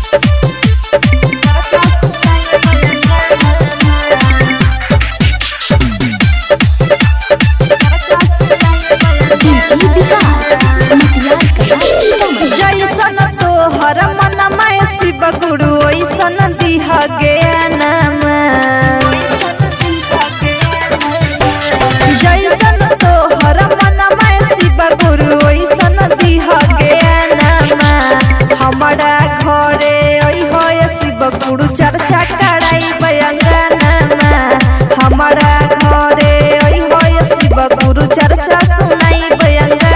जैसन तोहर मन में शिव गुरु ऐसन दिह ज्ञान जैसन तोहर मन में शिव गुरु ऐसन दिह ज्ञान हमारा घरे हो शिव गुरु चर्चा कराई बयांगना हमारा घरे हो शिव गुरु चर्चा सुनाई बयांगना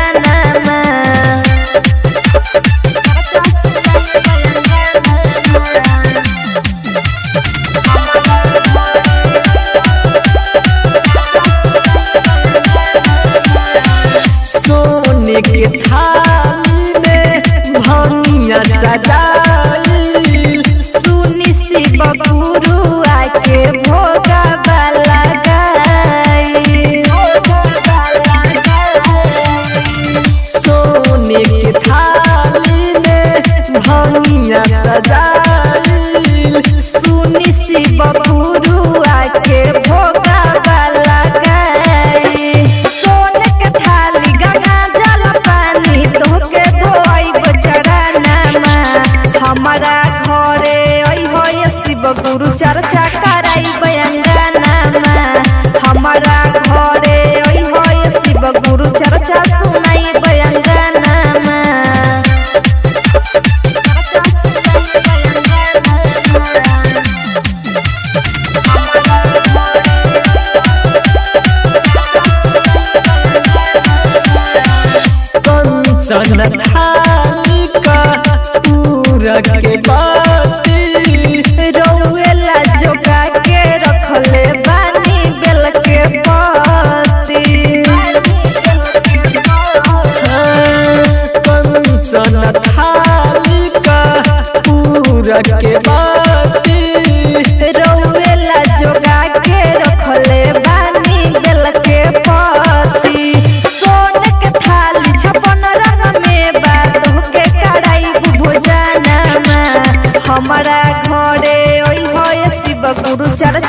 सोने के थाली में भंगिया सजाई सुनी शिव गुरु आके भोगा लगाई सोने के थाली में भंगिया सजाई सुनी शिव गुरु आके भोगा लगाई सोने के थाली गंगा जल पानी धोके धोई बचराना हमारा घरे हो शिव गुरु चर्चा कराई बयांगना हमारा घरे हो शिव गुरु चर्चा सुनाई बयांगना कंचन थाली का पूरा के बाती रौएला जोगा के रखले बानी बेल के पत्ती कंचन थाली का पूरा के बाती रौएला जोगा के रखले बानी बेल के पत्ती सोने के थाली 56 रंग में बात के कढ़ाई भुजाना हमारा घरे हो शिव गुरु चर्चा